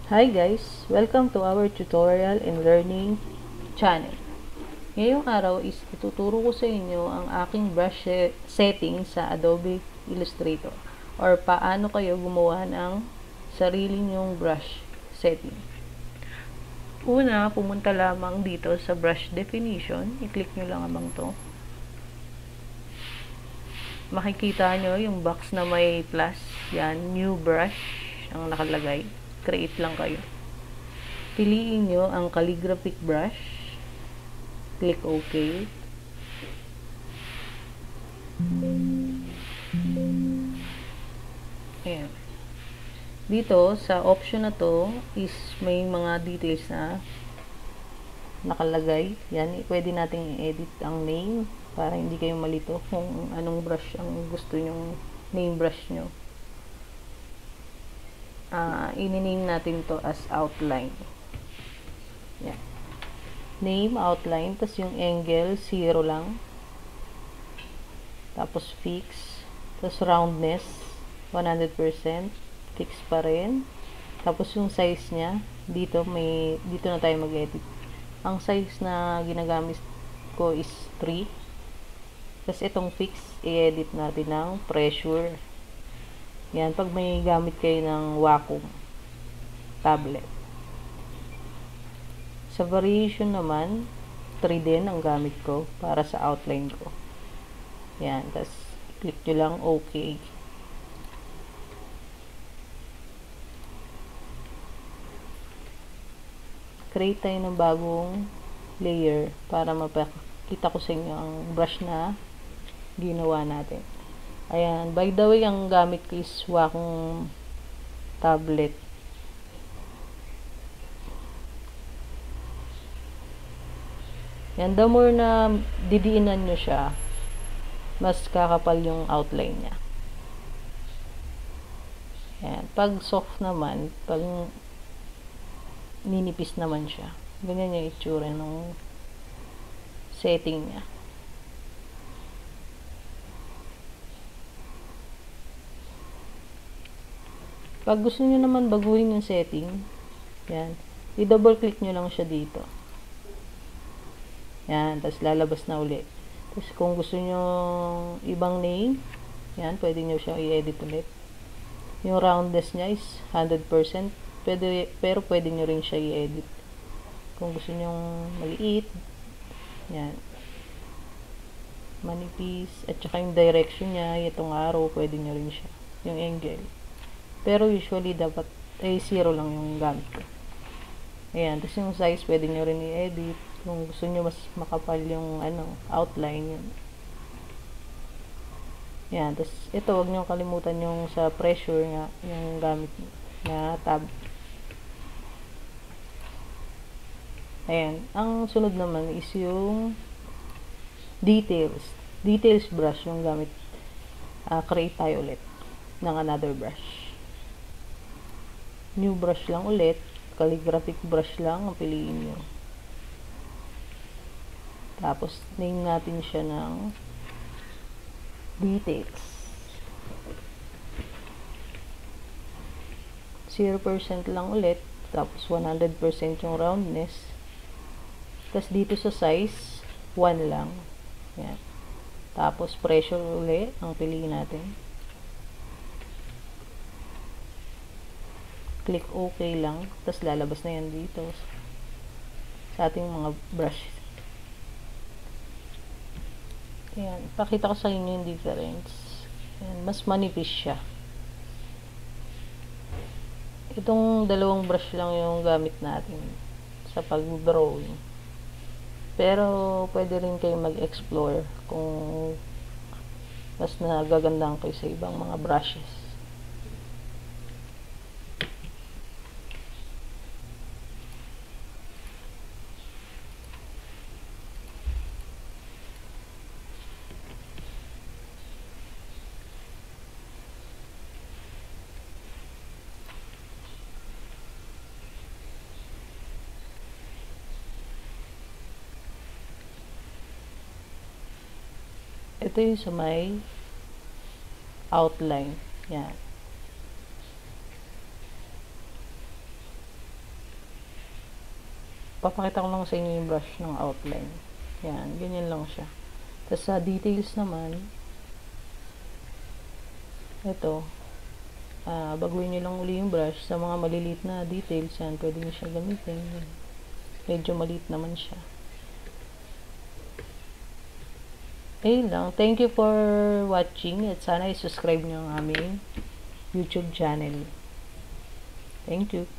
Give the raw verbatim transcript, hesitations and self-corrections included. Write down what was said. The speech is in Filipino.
Hi guys! Welcome to our tutorial and learning channel. Ngayong araw is ituturo ko sa inyo ang aking brush setting sa Adobe Illustrator or paano kayo gumawa ng sarili nyong brush setting. Una, pumunta lamang dito sa brush definition. I-click nyo lang abang to. Makikita nyo yung box na may plus. Yan, new brush ang nakalagay. Create lang kayo. Piliin nyo ang calligraphic brush. Click OK. Ayan. Dito, sa option na to, is may mga details na nakalagay. Yan, pwede nating i-edit ang name para hindi kayo malito kung anong brush ang gusto nyong name brush nyo. Uh, i-name natin to as outline. Yan. Name, outline, tapos yung angle, zero lang. Tapos fix. Tapos roundness, one hundred percent. Fix pa rin. Tapos yung size niya, dito may dito na tayo mag-edit. Ang size na ginagamit ko is three. Tapos itong fix, i-edit natin ng pressure. Yan, pag may gamit kayo ng Wacom tablet. Sa variation naman, three din ang gamit ko para sa outline ko. Yan, tapos click nyo lang OK. Create tayo ng bagong layer para mapakita ko sa inyo ang brush na ginawa natin. Ayan, by the way, ang gamit ko is Wacom tablet. Yan, the more na didiinan nyo siya, mas kakapal yung outline niya. Ayan, pag soft naman, pag ninipis naman siya, ganyan yung itsura ng setting niya. Pag gusto niyo naman baguhin yung setting, yan, i-double click nyo lang siya dito. Yan, tapos lalabas na uli. Tapos kung gusto niyo ibang name, yan, pwede niyo siya i-edit ulit. Yung roundness niya is one hundred percent, pwede, pero pwede niyo rin siya i-edit. Kung gusto niyo maliit, yan, manipis, at saka yung direction niya, itong arrow, pwede niyo rin siya. Yung angle. Pero usually dapat ay zero lang yung gamit ko. Ayan, tapos yung size pwede nyo rin i-edit kung gusto nyo mas makapal yung ano, outline yun. Ayan, tapos ito wag nyo kalimutan yung sa pressure nga, yung gamit na tab. Ayan, ang sunod naman is yung details. Details brush yung gamit. Uh, create tayo ulit ng another brush. New brush lang ulit, calligraphic brush lang ang piliin nyo. Tapos name natin siya ng details. zero percent lang ulit, tapos one hundred percent yung roundness. Tapos dito sa size, one lang. Yan. Tapos pressure ulit ang piliin natin. Click OK lang, tapos lalabas na yan dito sa ating mga brush. Ayan, pakita ko sa inyo yung difference. Ayan, mas manipis siya. Itong dalawang brush lang yung gamit natin sa pag-drawing. Pero pwede rin kayo mag-explore kung mas nagagandang kayo sa ibang mga brushes. Ito yung sa may outline. Yan. papakita ko lang sa inyo yung brush ng outline. Yan, ganyan lang siya. Tapos sa details naman, ito, uh, baguhin nyo lang uli yung brush. Sa mga maliliit na details, yan, pwede nyo siya gamitin. Medyo maliit naman siya. Ayun lang. Thank you for watching at sana i-subscribe nyo ang aming YouTube channel. Thank you.